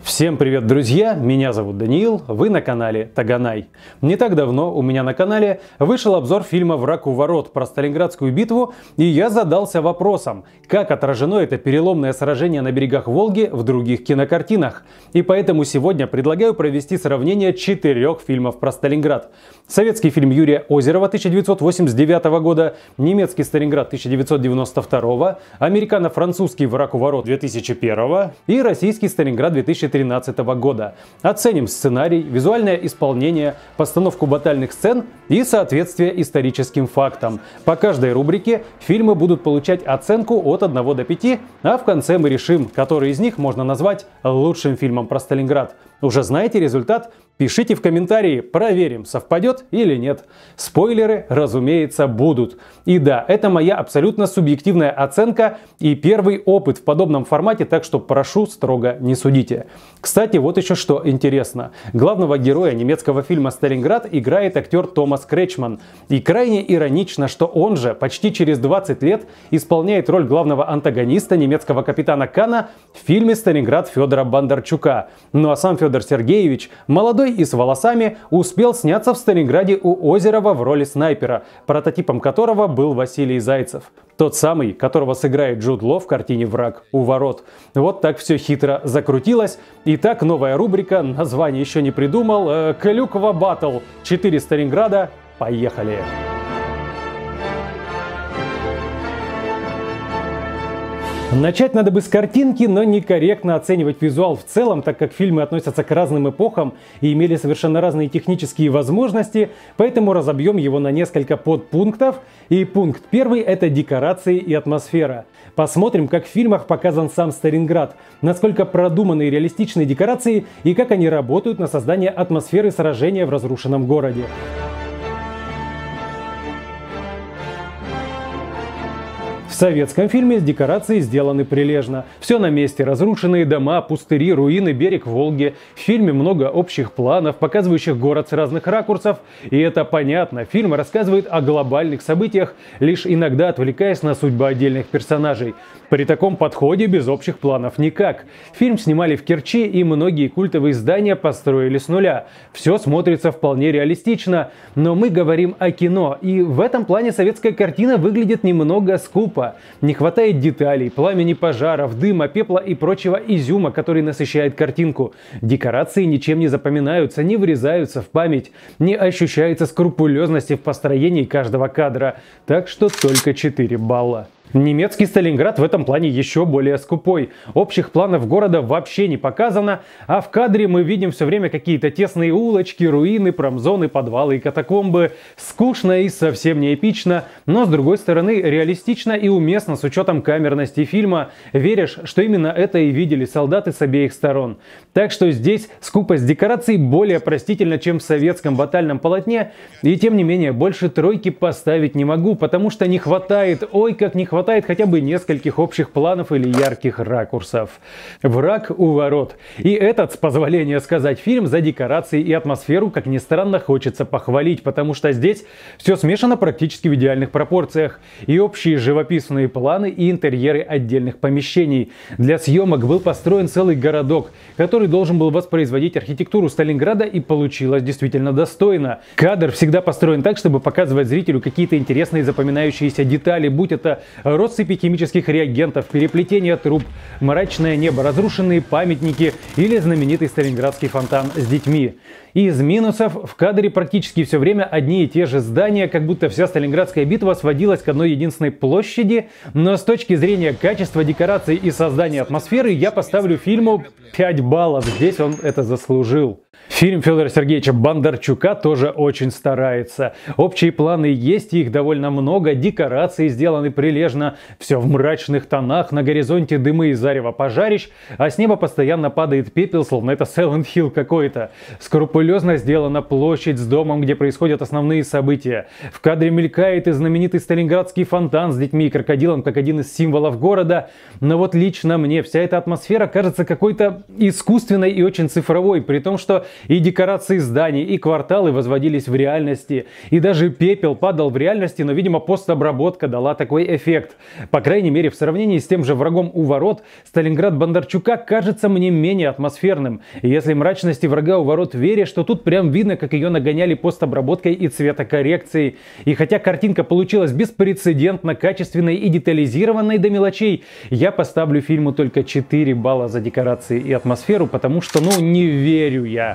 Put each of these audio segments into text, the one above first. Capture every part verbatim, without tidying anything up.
Всем привет, друзья! Меня зовут Даниил, вы на канале Таганай. Не так давно у меня на канале вышел обзор фильма «Враг у ворот» про Сталинградскую битву, и я задался вопросом, как отражено это переломное сражение на берегах Волги в других кинокартинах. И поэтому сегодня предлагаю провести сравнение четырех фильмов про Сталинград. Советский фильм Юрия Озерова тысяча девятьсот восемьдесят девятого года, немецкий «Сталинград» тысяча девятьсот девяносто второго, американо-французский «Враг у ворот» две тысячи первого и российский «Сталинград» две тысячи тринадцатого года. Оценим сценарий, визуальное исполнение, постановку батальных сцен и соответствие историческим фактам. По каждой рубрике фильмы будут получать оценку от одного до пяти, а в конце мы решим, который из них можно назвать лучшим фильмом про Сталинград. Уже знаете результат? Пишите в комментарии, проверим, совпадет или нет. Спойлеры, разумеется, будут. И да, это моя абсолютно субъективная оценка и первый опыт в подобном формате, так что прошу, строго не судите. Кстати, вот еще что интересно. Главного героя немецкого фильма «Сталинград» играет актер Томас Кречман. И крайне иронично, что он же почти через двадцать лет исполняет роль главного антагониста немецкого капитана Кана в фильме «Сталинград» Федора Бондарчука. Ну а сам Федор Сергеевич, молодой и с волосами, успел сняться в Сталинграде у Озерова в роли снайпера, прототипом которого был Василий Зайцев. Тот самый, которого сыграет Джуд Лоу в картине «Враг у ворот». Вот так все хитро закрутилось. Итак, новая рубрика, название еще не придумал. Э, Клюква Баттл. четыре Сталинграда. Поехали! Начать надо бы с картинки, но некорректно оценивать визуал в целом, так как фильмы относятся к разным эпохам и имели совершенно разные технические возможности, поэтому разобьем его на несколько подпунктов. И пункт первый – это декорации и атмосфера. Посмотрим, как в фильмах показан сам Сталинград, насколько продуманы и реалистичны декорации и как они работают на создание атмосферы сражения в разрушенном городе. В советском фильме декорации сделаны прилежно. Все на месте. Разрушенные дома, пустыри, руины, берег Волги. В фильме много общих планов, показывающих город с разных ракурсов. И это понятно. Фильм рассказывает о глобальных событиях, лишь иногда отвлекаясь на судьбу отдельных персонажей. При таком подходе без общих планов никак. Фильм снимали в Керчи, и многие культовые здания построили с нуля. Все смотрится вполне реалистично. Но мы говорим о кино, и в этом плане советская картина выглядит немного скупо. Не хватает деталей, пламени пожаров, дыма, пепла и прочего изюма, который насыщает картинку. Декорации ничем не запоминаются, не врезаются в память, не ощущается скрупулезности в построении каждого кадра. Так что только четыре балла. Немецкий Сталинград в этом плане еще более скупой. Общих планов города вообще не показано, а в кадре мы видим все время какие-то тесные улочки, руины, промзоны, подвалы и катакомбы. Скучно и совсем не эпично, но с другой стороны реалистично и уместно с учетом камерности фильма. Веришь, что именно это и видели солдаты с обеих сторон. Так что здесь скупость декораций более простительна, чем в советском батальном полотне. И тем не менее больше тройки поставить не могу, потому что не хватает, ой как не хватает. Хватает хотя бы нескольких общих планов или ярких ракурсов. «Враг у ворот». И этот, с позволения сказать, фильм за декорации и атмосферу, как ни странно, хочется похвалить, потому что здесь все смешано практически в идеальных пропорциях. И общие живописные планы, и интерьеры отдельных помещений. Для съемок был построен целый городок, который должен был воспроизводить архитектуру Сталинграда, и получилось действительно достойно. Кадр всегда построен так, чтобы показывать зрителю какие-то интересные запоминающиеся детали, будь это россыпи химических реагентов, переплетение труб, мрачное небо, разрушенные памятники или знаменитый сталинградский фонтан с детьми. Из минусов в кадре практически все время одни и те же здания, как будто вся Сталинградская битва сводилась к одной единственной площади, но с точки зрения качества декораций и создания атмосферы я поставлю фильму пять баллов, здесь он это заслужил. Фильм Федора Сергеевича Бондарчука тоже очень старается. Общие планы есть, их довольно много, декорации сделаны прилежно, все в мрачных тонах, на горизонте дымы и зарево пожарищ, а с неба постоянно падает пепел, словно это Silent Hill какой-то. Скрупулезно сделана площадь с домом, где происходят основные события. В кадре мелькает и знаменитый сталинградский фонтан с детьми и крокодилом, как один из символов города. Но вот лично мне вся эта атмосфера кажется какой-то искусственной и очень цифровой, при том, что и декорации зданий, и кварталы возводились в реальности, и даже пепел падал в реальности, но, видимо, постобработка дала такой эффект. По крайней мере, в сравнении с тем же «Врагом у ворот», Сталинград Бондарчука кажется мне менее атмосферным. И если мрачности «Врага у ворот» веришь, то тут прям видно, как ее нагоняли постобработкой и цветокоррекцией. И хотя картинка получилась беспрецедентно качественной и детализированной до мелочей, я поставлю фильму только четыре балла за декорации и атмосферу, потому что, ну, не верю я.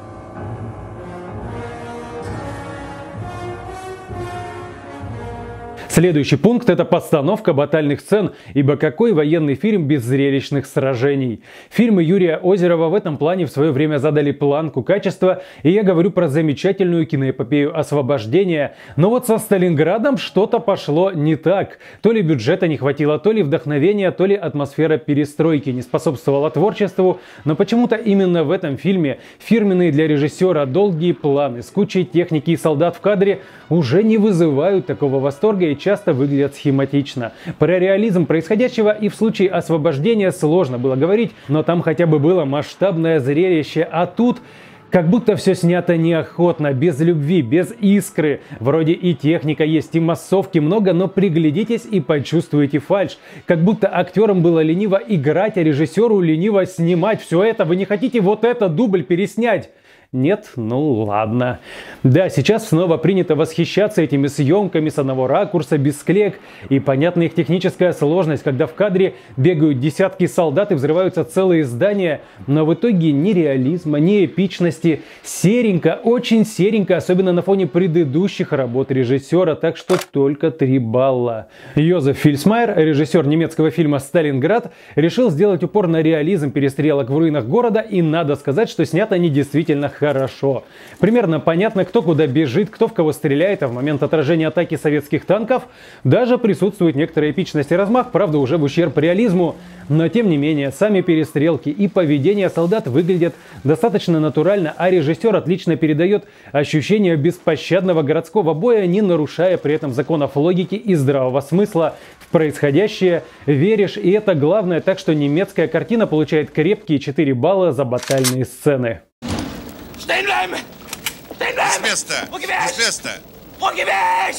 Следующий пункт – это постановка батальных сцен, ибо какой военный фильм без зрелищных сражений? Фильмы Юрия Озерова в этом плане в свое время задали планку качества, и я говорю про замечательную киноэпопею «Освобождение». Но вот со Сталинградом что-то пошло не так. То ли бюджета не хватило, то ли вдохновения, то ли атмосфера перестройки не способствовала творчеству, но почему-то именно в этом фильме фирменные для режиссера долгие планы с кучей техники и солдат в кадре уже не вызывают такого восторга и часто выглядят схематично. Про реализм происходящего и в случае «Освобождения» сложно было говорить, но там хотя бы было масштабное зрелище, а тут как будто все снято неохотно, без любви, без искры. Вроде и техника есть, и массовки много, но приглядитесь и почувствуете фальшь. Как будто актерам было лениво играть, а режиссеру лениво снимать все это. Вы не хотите вот этот дубль переснять? Нет? Ну ладно. Да, сейчас снова принято восхищаться этими съемками с одного ракурса, без склеек. И понятна их техническая сложность, когда в кадре бегают десятки солдат и взрываются целые здания. Но в итоге ни реализма, ни эпичности. Серенько, очень серенько, особенно на фоне предыдущих работ режиссера. Так что только три балла. Йозеф Фильсмайер, режиссер немецкого фильма «Сталинград», решил сделать упор на реализм перестрелок в руинах города. И надо сказать, что снято они действительно хорошо. Примерно понятно, кто куда бежит, кто в кого стреляет, а в момент отражения атаки советских танков даже присутствует некоторая эпичность и размах, правда уже в ущерб реализму. Но тем не менее, сами перестрелки и поведение солдат выглядят достаточно натурально, а режиссер отлично передает ощущение беспощадного городского боя, не нарушая при этом законов логики и здравого смысла. В происходящее веришь, и это главное, так что немецкая картина получает крепкие четыре балла за батальные сцены. Stehen bleiben! Stehen bleiben! С места! Руки вверх! С места! Руки вверх!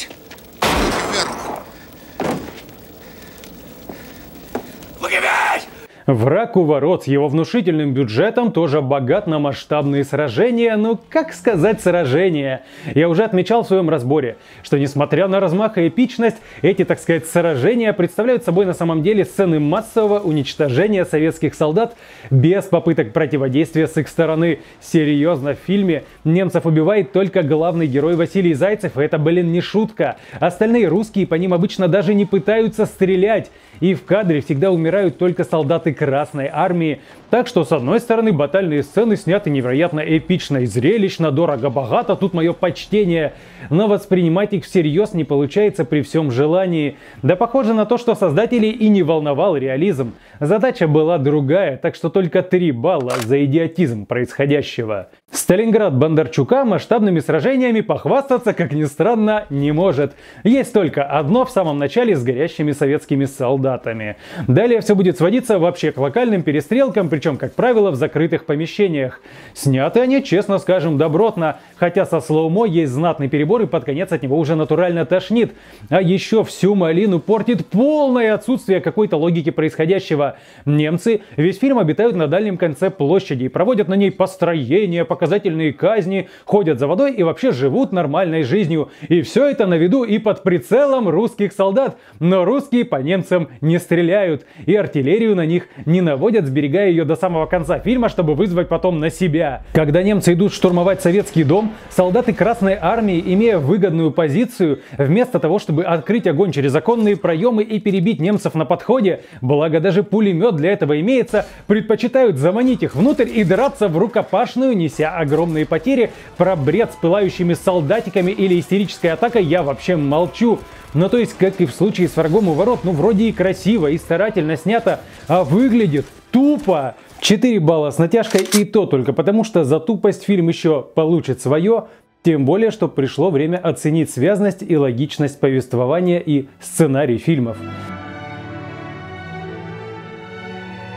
Руки вверх! Руки вверх! «Враг у ворот» с его внушительным бюджетом тоже богат на масштабные сражения. Ну, как сказать сражения? Я уже отмечал в своем разборе, что несмотря на размах и эпичность, эти, так сказать, сражения представляют собой на самом деле сцены массового уничтожения советских солдат без попыток противодействия с их стороны. Серьезно, в фильме немцев убивает только главный герой Василий Зайцев, и это, блин, не шутка. Остальные русские по ним обычно даже не пытаются стрелять. И в кадре всегда умирают только солдаты Красной Армии. Так что, с одной стороны, батальные сцены сняты невероятно эпично и зрелищно, дорого-богато, тут мое почтение. Но воспринимать их всерьез не получается при всем желании. Да похоже на то, что создателей и не волновал реализм. Задача была другая, так что только три балла за идиотизм происходящего. Сталинград Бондарчука масштабными сражениями похвастаться, как ни странно, не может. Есть только одно в самом начале с горящими советскими солдатами. Далее все будет сводиться вообще к локальным перестрелкам, причем, как правило, в закрытых помещениях. Сняты они, честно скажем, добротно, хотя со слоумо есть знатный перебор и под конец от него уже натурально тошнит. А еще всю малину портит полное отсутствие какой-то логики происходящего. Немцы весь фильм обитают на дальнем конце площади и проводят на ней построения, показательные казни, ходят за водой и вообще живут нормальной жизнью. И все это на виду и под прицелом русских солдат. Но русские по немцам не стреляют и артиллерию на них не наводят, сберегая ее до самого конца фильма, чтобы вызвать потом на себя. Когда немцы идут штурмовать советский дом, солдаты Красной Армии, имея выгодную позицию, вместо того, чтобы открыть огонь через оконные проемы и перебить немцев на подходе, благо даже пулемет для этого имеется, предпочитают заманить их внутрь и драться в рукопашную, неся огромные потери. Про бред с пылающими солдатиками или истерической атакой я вообще молчу. Ну то есть, как и в случае с «Врагом у ворот», ну вроде и красиво, и старательно снято, а выглядит тупо. четыре балла с натяжкой, и то только потому, что за тупость фильм еще получит свое. Тем более, что пришло время оценить связность и логичность повествования и сценарий фильмов.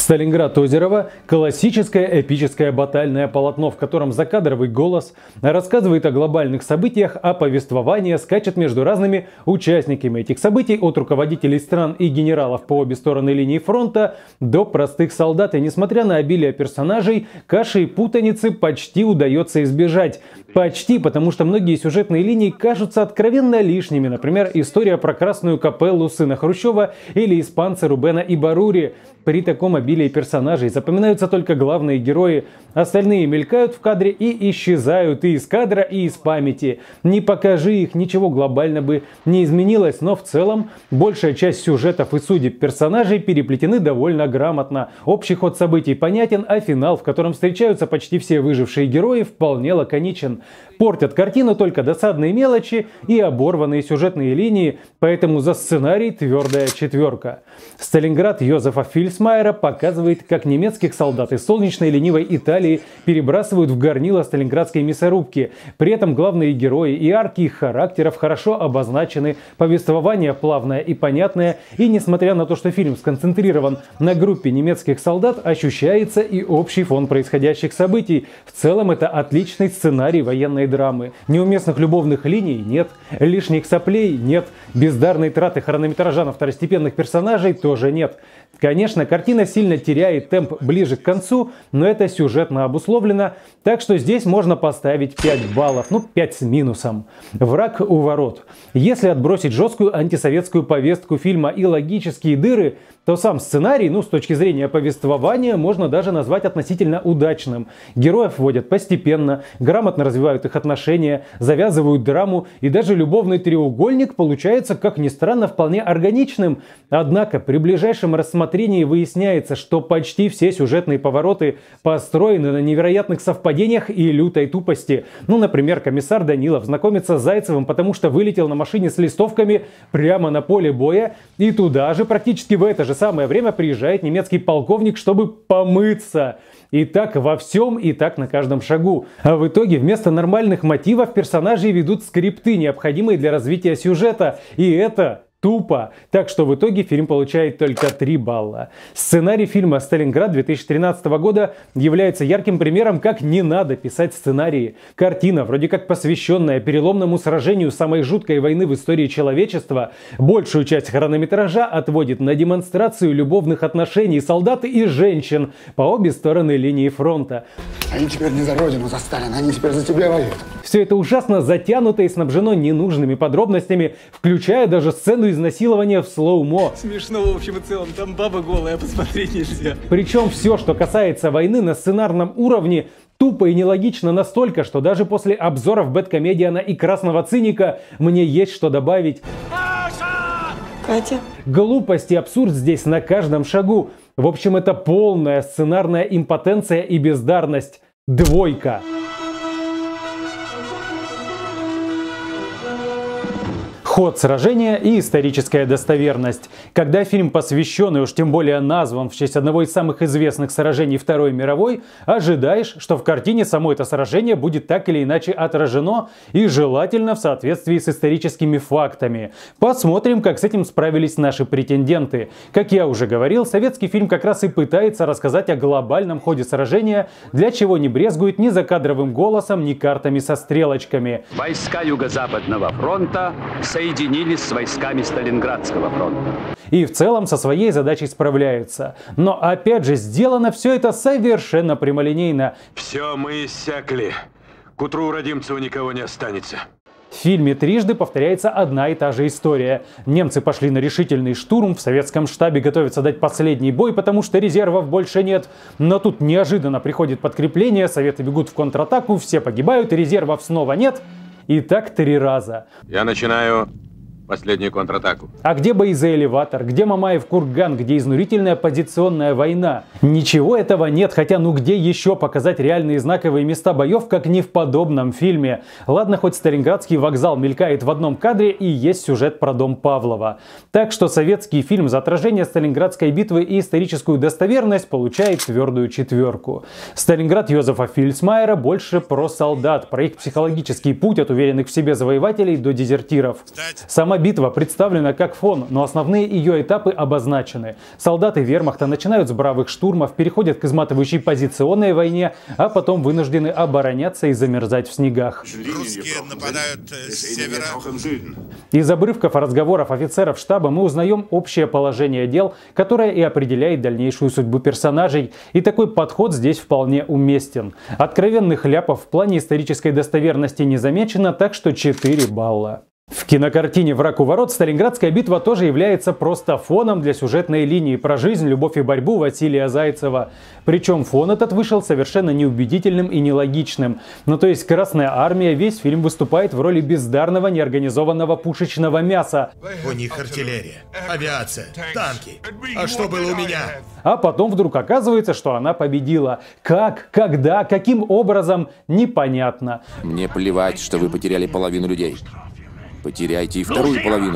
Сталинград Озерова – классическое эпическое батальное полотно, в котором закадровый голос рассказывает о глобальных событиях, а повествование скачет между разными участниками этих событий, от руководителей стран и генералов по обе стороны линии фронта до простых солдат. И несмотря на обилие персонажей, каши и путаницы почти удается избежать. Почти, потому что многие сюжетные линии кажутся откровенно лишними. Например, история про Красную Капеллу сына Хрущева или испанца Рубена и Барури. При таком обилии персонажей запоминаются только главные герои. Остальные мелькают в кадре и исчезают и из кадра, и из памяти. Не покажи их, ничего глобально бы не изменилось, но в целом большая часть сюжетов и судеб персонажей переплетены довольно грамотно. Общий ход событий понятен, а финал, в котором встречаются почти все выжившие герои, вполне лаконичен. Портят картину только досадные мелочи и оборванные сюжетные линии, поэтому за сценарий твердая четверка. Сталинград Йозефа Фильсмайера показывает, как немецких солдат из солнечной ленивой Италии перебрасывают в горнило сталинградской мясорубки. При этом главные герои и арки их характеров хорошо обозначены, повествование плавное и понятное, и несмотря на то, что фильм сконцентрирован на группе немецких солдат, ощущается и общий фон происходящих событий. В целом это отличный сценарий военной драмы. Неуместных любовных линий нет, лишних соплей нет, бездарной траты хронометража на второстепенных персонажей тоже нет. Конечно, картина сильно теряет темп ближе к концу, но это сюжетно обусловлено, так что здесь можно поставить пять баллов, ну пять с минусом. Враг у ворот. Если отбросить жесткую антисоветскую повестку фильма и логические дыры, то сам сценарий, ну с точки зрения повествования, можно даже назвать относительно удачным. Героев вводят постепенно, грамотно развивают их отношения, завязывают драму, и даже любовный треугольник получается, как ни странно, вполне органичным. Однако при ближайшем рассмотрении выясняется, что почти все сюжетные повороты построены на невероятных совпадениях и лютой тупости. Ну, например, комиссар Данилов знакомится с Зайцевым, потому что вылетел на машине с листовками прямо на поле боя, и туда же практически в это же самое время приезжает немецкий полковник, чтобы помыться. И так во всем, и так на каждом шагу. А в итоге вместо нормальных мотивов персонажи ведут скрипты, необходимые для развития сюжета. И это тупо. Так что в итоге фильм получает только три балла. Сценарий фильма «Сталинград» две тысячи тринадцатого года является ярким примером, как не надо писать сценарии. Картина, вроде как посвященная переломному сражению самой жуткой войны в истории человечества, большую часть хронометража отводит на демонстрацию любовных отношений солдат и женщин по обе стороны линии фронта. Они теперь не за родину, за Сталина, они теперь за тебя воюют. Все это ужасно затянуто и снабжено ненужными подробностями, включая даже сцену изнасилования в слоумо. Смешно в общем и целом, там баба голая, посмотреть нельзя. Причем все, что касается войны на сценарном уровне, тупо и нелогично настолько, что даже после обзоров Бэдкомедиана и Красного Циника мне есть что добавить. Катя. Глупость и абсурд здесь на каждом шагу. В общем, это полная сценарная импотенция и бездарность. Двойка. Ход сражения и историческая достоверность. Когда фильм посвящен и уж тем более назван в честь одного из самых известных сражений Второй мировой, ожидаешь, что в картине само это сражение будет так или иначе отражено и желательно в соответствии с историческими фактами. Посмотрим, как с этим справились наши претенденты. Как я уже говорил, советский фильм как раз и пытается рассказать о глобальном ходе сражения, для чего не брезгует ни закадровым голосом, ни картами со стрелочками. Войска Юго-Западного фронта соединились с войсками Сталинградского фронта. И в целом со своей задачей справляются. Но опять же, сделано все это совершенно прямолинейно. Все, мы иссякли. К утру у Родимцева никого не останется. В фильме трижды повторяется одна и та же история. Немцы пошли на решительный штурм, в советском штабе готовятся дать последний бой, потому что резервов больше нет. Но тут неожиданно приходит подкрепление, советы бегут в контратаку, все погибают, резервов снова нет. И так три раза. Я начинаю последнюю контратаку. А где бои за элеватор? Где Мамаев курган? Где изнурительная позиционная война? Ничего этого нет, хотя ну где еще показать реальные знаковые места боев, как не в подобном фильме? Ладно, хоть Сталинградский вокзал мелькает в одном кадре и есть сюжет про дом Павлова. Так что советский фильм за отражение Сталинградской битвы и историческую достоверность получает твердую четверку. Сталинград Йозефа Фильсмайера больше про солдат, про их психологический путь от уверенных в себе завоевателей до дезертиров. Сама Сама битва представлена как фон, но основные ее этапы обозначены. Солдаты вермахта начинают с бравых штурмов, переходят к изматывающей позиционной войне, а потом вынуждены обороняться и замерзать в снегах. Русские нападают с севера. Из обрывков разговоров офицеров штаба мы узнаем общее положение дел, которое и определяет дальнейшую судьбу персонажей. И такой подход здесь вполне уместен. Откровенных ляпов в плане исторической достоверности не замечено, так что четыре балла. В кинокартине «Враг у ворот» Сталинградская битва тоже является просто фоном для сюжетной линии про жизнь, любовь и борьбу Василия Зайцева. Причем фон этот вышел совершенно неубедительным и нелогичным. Ну то есть Красная Армия весь фильм выступает в роли бездарного неорганизованного пушечного мяса. У них артиллерия, авиация, танки. А что было у меня? А потом вдруг оказывается, что она победила. Как, когда, каким образом – непонятно. Мне плевать, что вы потеряли половину людей. Потеряйте и вторую половину.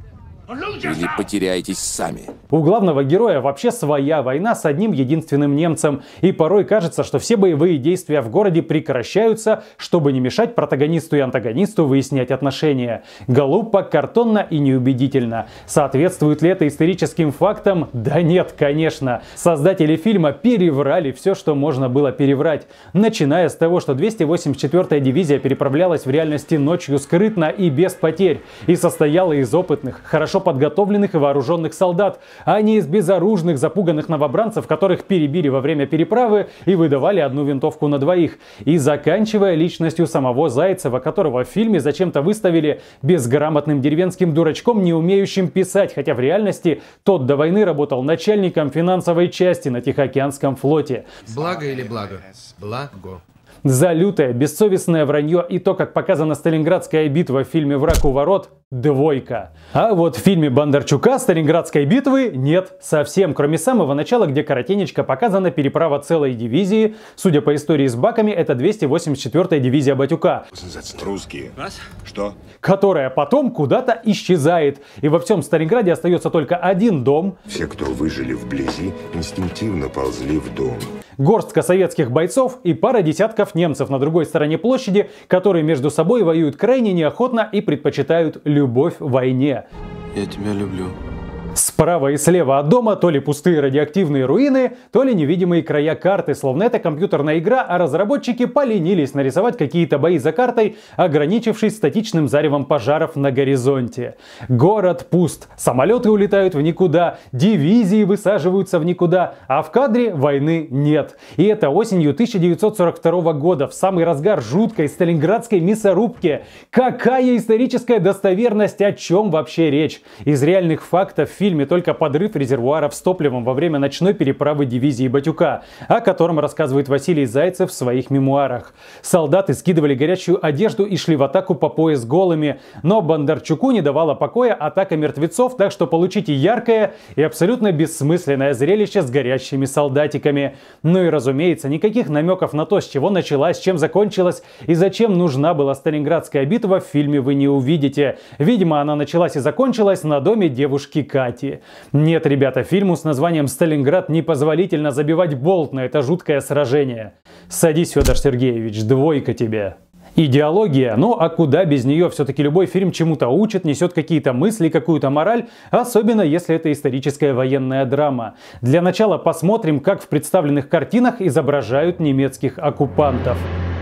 Или потеряйтесь сами. У главного героя вообще своя война с одним единственным немцем. И порой кажется, что все боевые действия в городе прекращаются, чтобы не мешать протагонисту и антагонисту выяснять отношения. Глупо, картонно и неубедительно. Соответствует ли это историческим фактам? Да нет, конечно. Создатели фильма переврали все, что можно было переврать. Начиная с того, что двести восемьдесят четвёртая дивизия переправлялась в реальности ночью скрытно и без потерь. И состояла из опытных, хорошо подготовленных и вооруженных солдат, а не из безоружных, запуганных новобранцев, которых перебили во время переправы и выдавали одну винтовку на двоих. И заканчивая личностью самого Зайцева, которого в фильме зачем-то выставили безграмотным деревенским дурачком, не умеющим писать, хотя в реальности тот до войны работал начальником финансовой части на Тихоокеанском флоте. Благо или благо? Благо. За лютое, бессовестное вранье и то, как показана Сталинградская битва в фильме «Враг у ворот» – двойка. А вот в фильме Бондарчука Сталинградской битвы нет совсем, кроме самого начала, где коротенечко показана переправа целой дивизии. Судя по истории с баками, это двести восемьдесят четвёртая дивизия Батюка. Русские. Вас? Что? Которая потом куда-то исчезает. И во всем Сталинграде остается только один дом. Все, кто выжили вблизи, инстинктивно ползли в дом. Горстка советских бойцов и пара десятков немцев на другой стороне площади, которые между собой воюют крайне неохотно и предпочитают любовь в войне. Я тебя люблю. Справа и слева от дома то ли пустые радиоактивные руины, то ли невидимые края карты, словно это компьютерная игра, а разработчики поленились нарисовать какие-то бои за картой, ограничившись статичным заревом пожаров на горизонте. Город пуст, самолеты улетают в никуда, дивизии высаживаются в никуда, а в кадре войны нет. И это осенью тысяча девятьсот сорок второго года, в самый разгар жуткой сталинградской мясорубки. Какая историческая достоверность, о чем вообще речь? Из реальных фактов в фильме только подрыв резервуаров с топливом во время ночной переправы дивизии Батюка, о котором рассказывает Василий Зайцев в своих мемуарах. Солдаты скидывали горячую одежду и шли в атаку по пояс голыми, но Бондарчуку не давала покоя атака мертвецов, так что получите яркое и абсолютно бессмысленное зрелище с горящими солдатиками. Ну и разумеется, никаких намеков на то, с чего началась, чем закончилась и зачем нужна была Сталинградская битва в фильме вы не увидите. Видимо, она началась и закончилась на доме девушки Кати. Нет, ребята, фильму с названием «Сталинград» непозволительно забивать болт на это жуткое сражение. Садись, Федор Сергеевич, двойка тебе. Идеология, ну а куда без нее? Все-таки любой фильм чему-то учит, несет какие-то мысли, какую-то мораль, особенно если это историческая военная драма. Для начала посмотрим, как в представленных картинах изображают немецких оккупантов.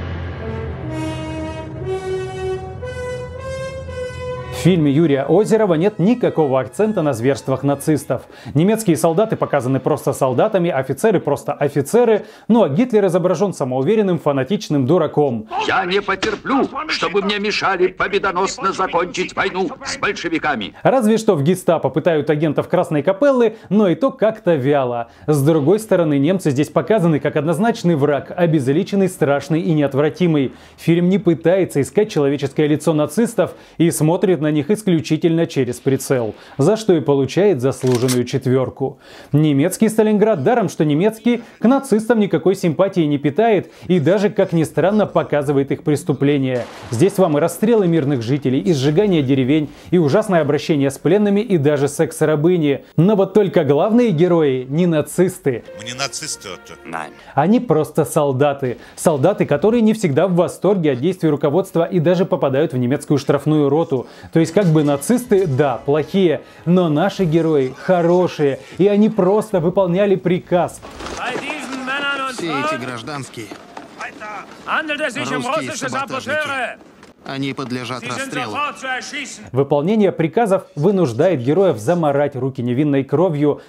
В фильме Юрия Озерова нет никакого акцента на зверствах нацистов. Немецкие солдаты показаны просто солдатами, офицеры просто офицеры, ну а Гитлер изображен самоуверенным фанатичным дураком. Я не потерплю, чтобы мне мешали победоносно закончить войну с большевиками. Разве что в гестапо пытают агентов Красной Капеллы, но и то как-то вяло. С другой стороны, немцы здесь показаны как однозначный враг, обезличенный, страшный и неотвратимый. Фильм не пытается искать человеческое лицо нацистов и смотрит на них исключительно через прицел, за что и получает заслуженную четверку. Немецкий Сталинград, даром что немецкий, к нацистам никакой симпатии не питает и даже, как ни странно, показывает их преступления. Здесь вам и расстрелы мирных жителей, и сжигание деревень, и ужасное обращение с пленными, и даже секс-рабыни. Но вот только главные герои не нацисты. Мы не нацисты. Они просто солдаты. Солдаты, которые не всегда в восторге от действий руководства и даже попадают в немецкую штрафную роту. То есть как бы нацисты, да, плохие, но наши герои хорошие, и они просто выполняли приказ. Все эти гражданские, русские саботажники, они подлежат расстрелу. Выполнение приказов вынуждает героев замарать руки невинной кровью.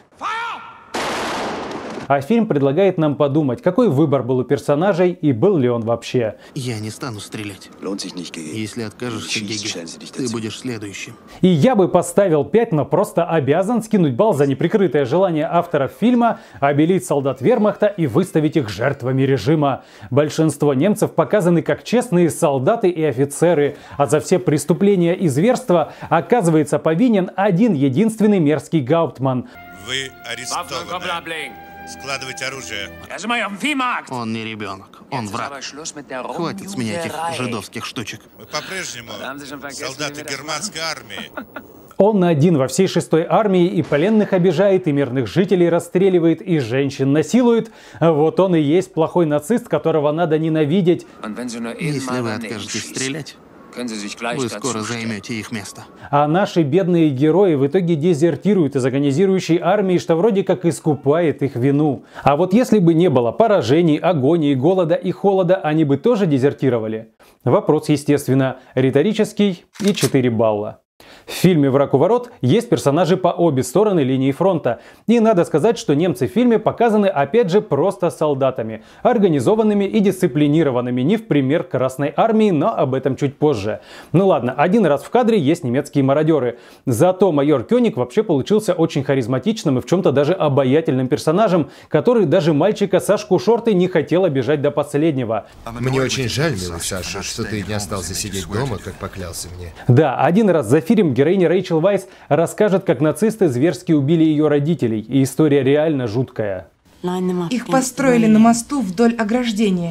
А фильм предлагает нам подумать, какой выбор был у персонажей и был ли он вообще. Я не стану стрелять. Если откажешься, Геге, ты будешь следующим. И я бы поставил пять, но просто обязан скинуть балл за неприкрытое желание авторов фильма обелить солдат вермахта и выставить их жертвами режима. Большинство немцев показаны как честные солдаты и офицеры, а за все преступления и зверства оказывается повинен один единственный мерзкий гауптман. Вы арестованы. Складывайте оружие. Он не ребенок, он враг. Хватит с меня этих жидовских штучек. Мы по-прежнему солдаты германской армии. Он один во всей шестой армии и пленных обижает, и мирных жителей расстреливает, и женщин насилует. Вот он и есть плохой нацист, которого надо ненавидеть. Если вы откажетесь стрелять, вы скоро займете их место. А наши бедные герои в итоге дезертируют из агонизирующей армии, что вроде как искупает их вину. А вот если бы не было поражений, агонии, голода и холода, они бы тоже дезертировали? Вопрос, естественно, риторический и четыре балла. В фильме «Враг у ворот» есть персонажи по обе стороны линии фронта. И надо сказать, что немцы в фильме показаны опять же просто солдатами. Организованными и дисциплинированными, не в пример Красной армии, но об этом чуть позже. Ну ладно, один раз в кадре есть немецкие мародеры. Зато майор Кёник вообще получился очень харизматичным и в чем-то даже обаятельным персонажем, который даже мальчика Сашку Шорты не хотел обижать до последнего. Мне очень жаль, милый Саша, что ты не остался сидеть дома, как поклялся мне. Да, один раз за фильм героиня Рэйчел Вайс расскажет, как нацисты зверски убили ее родителей, и история реально жуткая. Их построили на мосту вдоль ограждения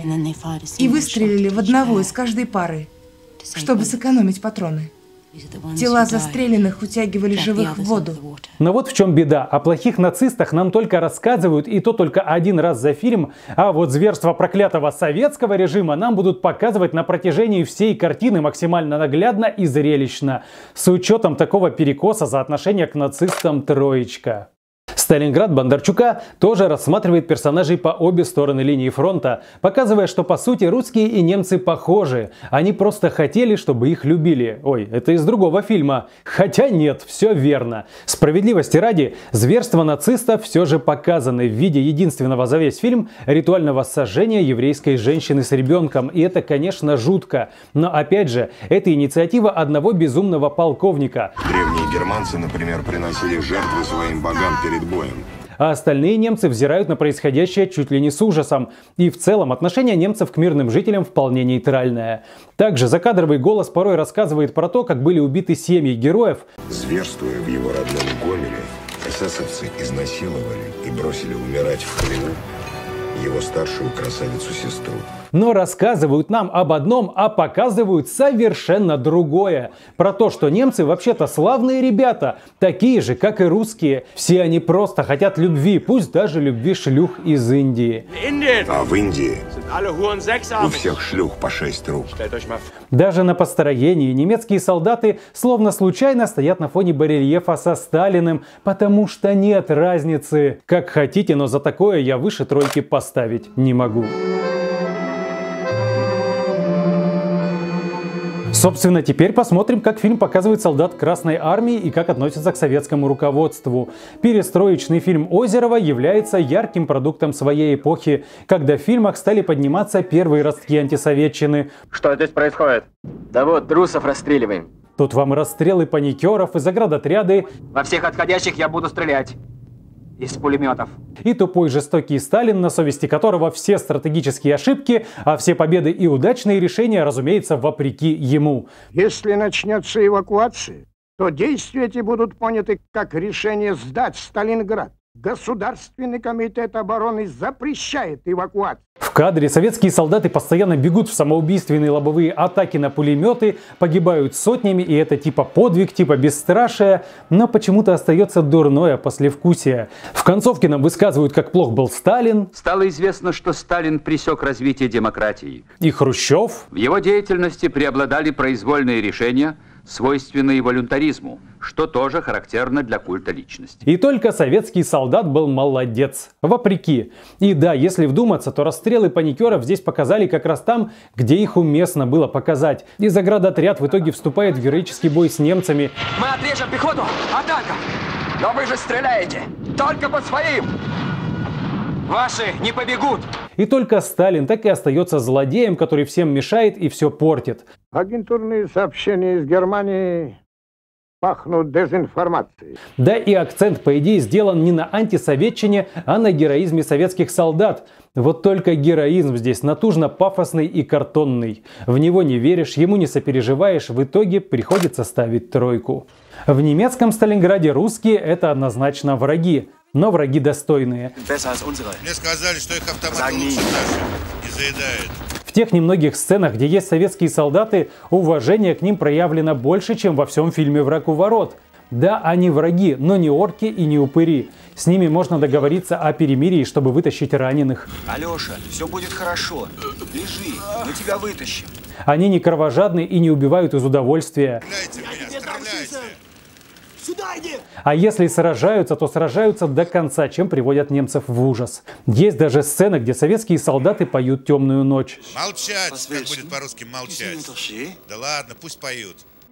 и выстрелили в одного из каждой пары, чтобы сэкономить патроны. Тела застреленных утягивали живых в воду. Но вот в чем беда. О плохих нацистах нам только рассказывают, и то только один раз за фильм, а вот зверство проклятого советского режима нам будут показывать на протяжении всей картины максимально наглядно и зрелищно. С учетом такого перекоса за отношение к нацистам троечка. Сталинград Бондарчука тоже рассматривает персонажей по обе стороны линии фронта, показывая, что по сути русские и немцы похожи. Они просто хотели, чтобы их любили. Ой, это из другого фильма. Хотя нет, все верно. Справедливости ради, зверства нацистов все же показаны в виде единственного за весь фильм ритуального сожжения еврейской женщины с ребенком. И это, конечно, жутко. Но опять же, это инициатива одного безумного полковника. Древние германцы, например, приносили жертвы своим богам перед боем. А остальные немцы взирают на происходящее чуть ли не с ужасом. И в целом отношение немцев к мирным жителям вполне нейтральное. Также закадровый голос порой рассказывает про то, как были убиты семьи героев. Зверствуя в его родном Гомеле, эсэсовцы изнасиловали и бросили умирать в плену его старшую красавицу-сестру. Но рассказывают нам об одном, а показывают совершенно другое. Про то, что немцы вообще-то славные ребята, такие же, как и русские. Все они просто хотят любви, пусть даже любви шлюх из Индии. А в Индии у всех шлюх по шесть рук. Даже на построении немецкие солдаты словно случайно стоят на фоне барельефа со Сталиным, потому что нет разницы. Как хотите, но за такое я выше тройки поставить не могу. Собственно, теперь посмотрим, как фильм показывает солдат Красной армии и как относится к советскому руководству. Перестроечный фильм Озерова является ярким продуктом своей эпохи, когда в фильмах стали подниматься первые ростки антисоветчины. Что здесь происходит? Да вот, трусов расстреливаем. Тут вам и расстрелы паникеров, и заградотряды. Во всех отходящих я буду стрелять. Из пулеметов. И тупой жестокий Сталин, на совести которого все стратегические ошибки, а все победы и удачные решения, разумеется, вопреки ему. Если начнется эвакуация, то действия эти будут поняты как решение сдать Сталинград. Государственный комитет обороны запрещает эвакуацию. В кадре советские солдаты постоянно бегут в самоубийственные лобовые атаки на пулеметы, погибают сотнями, и это типа подвиг, типа бесстрашие, но почему-то остается дурное послевкусие. В концовке нам высказывают, как плох был Сталин. Стало известно, что Сталин пресек развитие демократии. И Хрущев. В его деятельности преобладали произвольные решения, свойственные волюнтаризму, что тоже характерно для культа личности. И только советский солдат был молодец. Вопреки. И да, если вдуматься, то расстрелы паникеров здесь показали как раз там, где их уместно было показать. И заградотряд в итоге вступает в героический бой с немцами. Мы отрежем пехоту! Атака! Но вы же стреляете! Только по своим! Ваши не побегут! И только Сталин так и остается злодеем, который всем мешает и все портит. Агентурные сообщения из Германии пахнут дезинформацией. Да и акцент, по идее, сделан не на антисоветчине, а на героизме советских солдат. Вот только героизм здесь натужно-пафосный и картонный. В него не веришь, ему не сопереживаешь, в итоге приходится ставить тройку. В немецком Сталинграде русские — это однозначно враги. Но враги достойные. Мне сказали, что их автоматы лучше наших. Не заедают. В тех немногих сценах, где есть советские солдаты, уважение к ним проявлено больше, чем во всем фильме «Враг у ворот». Да, они враги, но не орки и не упыри. С ними можно договориться о перемирии, чтобы вытащить раненых. Алеша, все будет хорошо. Лежи, мы тебя вытащим. Они не кровожадны и не убивают из удовольствия. А если сражаются, то сражаются до конца, чем приводят немцев в ужас. Есть даже сцены, где советские солдаты поют «Темную ночь». Молчать, как будет по-русски молчать. Да ладно, пусть поют.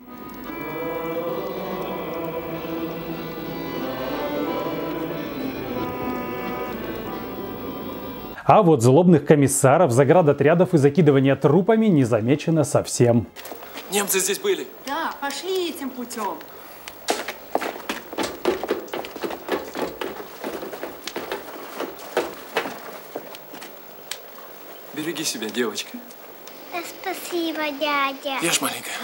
А вот злобных комиссаров, заградотрядов и закидывания трупами не замечено совсем. Немцы здесь были? Да, пошли этим путем. Береги себя, девочка. Спасибо, дядя. Ешь,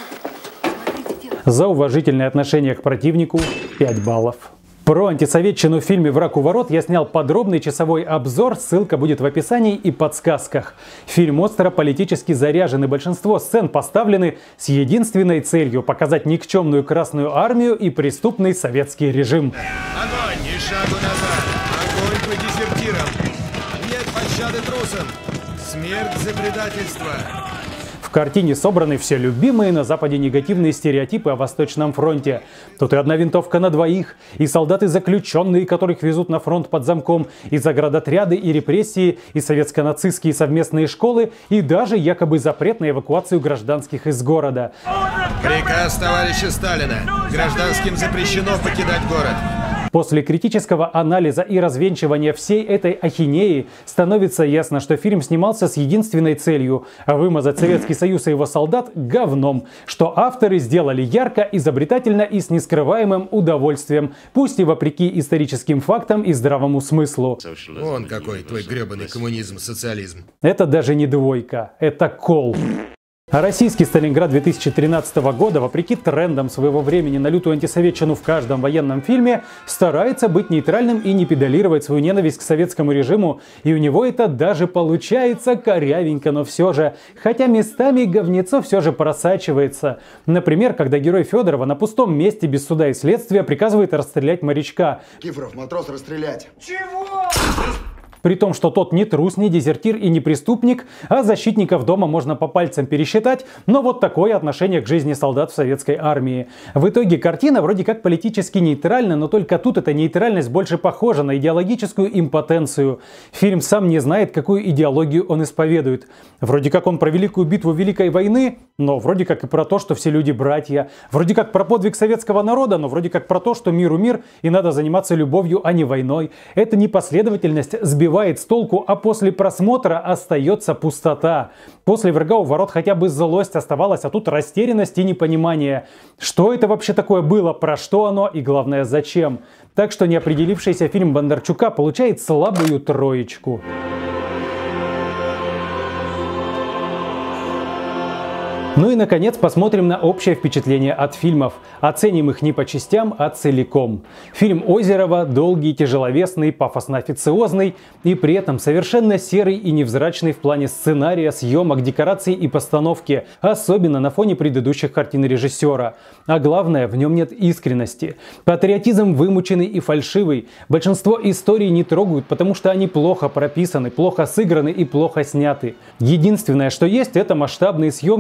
маленькая. За уважительное отношение к противнику пять баллов. Про антисоветчину в фильме «Враг у ворот» я снял подробный часовой обзор, ссылка будет в описании и подсказках. Фильм остро политически заряжен, и большинство сцен поставлены с единственной целью – показать никчемную Красную армию и преступный советский режим. Огонь, ни шагу назад! Огонь по дезертирам! Нет пощады трусам! Смерть за предательство! В картине собраны все любимые на Западе негативные стереотипы о Восточном фронте. Тут и одна винтовка на двоих, и солдаты-заключенные, которых везут на фронт под замком, и заградотряды, и репрессии, и советско-нацистские совместные школы, и даже якобы запрет на эвакуацию гражданских из города. Приказ товарища Сталина. Гражданским запрещено покидать город. После критического анализа и развенчивания всей этой ахинеи становится ясно, что фильм снимался с единственной целью – вымазать Советский Союз и его солдат говном, что авторы сделали ярко, изобретательно и с нескрываемым удовольствием, пусть и вопреки историческим фактам и здравому смыслу. Вон какой твой гребаный коммунизм, социализм. Это даже не двойка, это кол. А российский Сталинград две тысячи тринадцатого года, вопреки трендам своего времени на лютую антисоветчину в каждом военном фильме, старается быть нейтральным и не педалировать свою ненависть к советскому режиму. И у него это даже получается корявенько, но все же. Хотя местами говнецо все же просачивается. Например, когда герой Федорова на пустом месте без суда и следствия приказывает расстрелять морячка. Кифров, матрос, расстрелять. Чего? При том, что тот не трус, не дезертир и не преступник, а защитников дома можно по пальцам пересчитать, но вот такое отношение к жизни солдат в советской армии. В итоге картина вроде как политически нейтральна, но только тут эта нейтральность больше похожа на идеологическую импотенцию. Фильм сам не знает, какую идеологию он исповедует. Вроде как он про Великую битву Великой войны, но вроде как и про то, что все люди братья. Вроде как про подвиг советского народа, но вроде как про то, что миру мир и надо заниматься любовью, а не войной. Эта непоследовательность сбивает с толку, а после просмотра остается пустота. После «Врага у ворот» хотя бы злость оставалась, а тут растерянность и непонимание. Что это вообще такое было, про что оно и, главное, зачем? Так что неопределившийся фильм Бондарчука получает слабую троечку. Ну и, наконец, посмотрим на общее впечатление от фильмов. Оценим их не по частям, а целиком. Фильм Озерова долгий, тяжеловесный, пафосно-официозный и при этом совершенно серый и невзрачный в плане сценария, съемок, декораций и постановки, особенно на фоне предыдущих картин режиссера. А главное, в нем нет искренности. Патриотизм вымученный и фальшивый. Большинство историй не трогают, потому что они плохо прописаны, плохо сыграны и плохо сняты. Единственное, что есть, это масштабные съемки,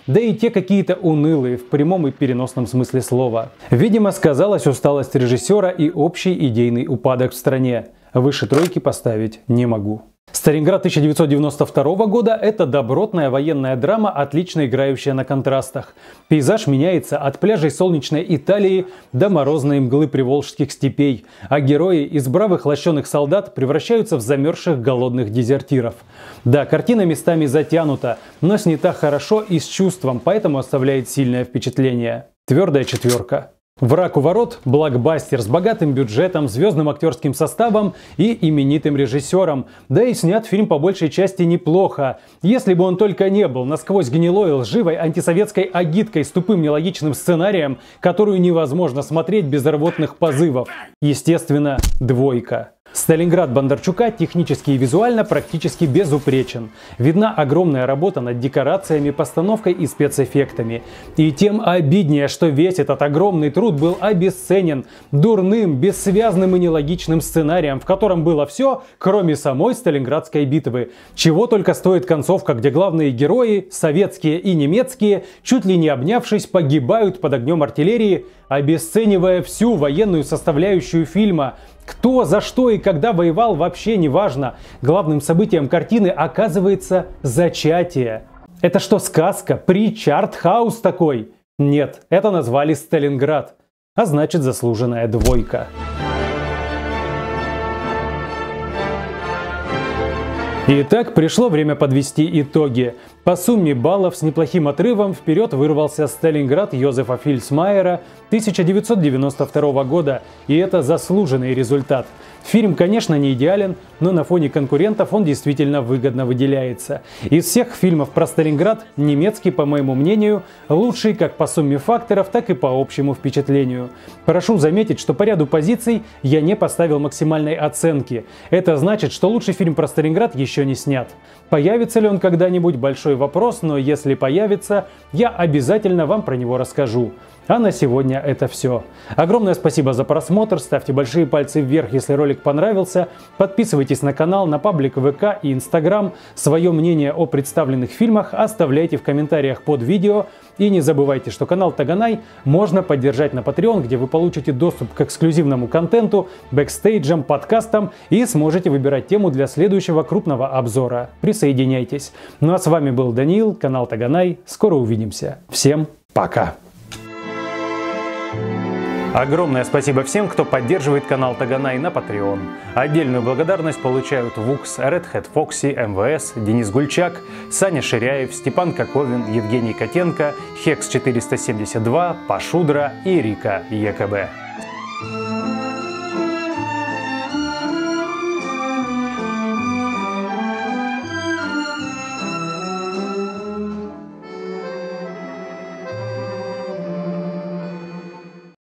да и те какие-то унылые в прямом и переносном смысле слова. Видимо, сказалась усталость режиссера и общий идейный упадок в стране. Выше тройки поставить не могу. «Сталинград» тысяча девятьсот девяносто второго года – это добротная военная драма, отлично играющая на контрастах. Пейзаж меняется от пляжей солнечной Италии до морозной мглы приволжских степей, а герои из бравых лощеных солдат превращаются в замерзших голодных дезертиров. Да, картина местами затянута, но снята хорошо и с чувством, поэтому оставляет сильное впечатление. Твердая четверка. «Враг у ворот» – блокбастер с богатым бюджетом, звездным актерским составом и именитым режиссером. Да и снят фильм по большей части неплохо. Если бы он только не был насквозь гнилой, лживой антисоветской агиткой с тупым нелогичным сценарием, которую невозможно смотреть без рвотных позывов. Естественно, двойка. «Сталинград» Бондарчука технически и визуально практически безупречен. Видна огромная работа над декорациями, постановкой и спецэффектами. И тем обиднее, что весь этот огромный труд был обесценен дурным, бессвязным и нелогичным сценарием, в котором было все, кроме самой Сталинградской битвы. Чего только стоит концовка, где главные герои, советские и немецкие, чуть ли не обнявшись, погибают под огнем артиллерии, обесценивая всю военную составляющую фильма. Кто, за что и когда воевал, вообще не важно. Главным событием картины оказывается зачатие. Это что, сказка? Притча? Артхаус такой? Нет, это назвали «Сталинград». А значит, заслуженная двойка. Итак, пришло время подвести итоги. По сумме баллов с неплохим отрывом вперед вырвался «Сталинград» Йозефа Фильсмайера тысяча девятьсот девяносто второго года, и это заслуженный результат. Фильм, конечно, не идеален, но на фоне конкурентов он действительно выгодно выделяется. Из всех фильмов про Сталинград немецкий, по моему мнению, лучший как по сумме факторов, так и по общему впечатлению. Прошу заметить, что по ряду позиций я не поставил максимальной оценки. Это значит, что лучший фильм про Сталинград еще не снят. Появится ли он когда-нибудь — большой вопрос, но если появится, я обязательно вам про него расскажу. А на сегодня это все. Огромное спасибо за просмотр, ставьте большие пальцы вверх, если ролик понравился, подписывайтесь на канал, на паблик ВК и Инстаграм, свое мнение о представленных фильмах оставляйте в комментариях под видео и не забывайте, что канал Таганай можно поддержать на Patreon, где вы получите доступ к эксклюзивному контенту, бэкстейджам, подкастам и сможете выбирать тему для следующего крупного обзора. Присоединяйтесь. Ну а с вами был Даниил, канал Таганай, скоро увидимся. Всем пока! Огромное спасибо всем, кто поддерживает канал Таганай на Patreon. Отдельную благодарность получают Вукс, Red Hat Foxy, эм вэ эс, Денис Гульчак, Саня Ширяев, Степан Коковин, Евгений Котенко, Хекс четыреста семьдесят два, Пашудра и Рика ЕКБ.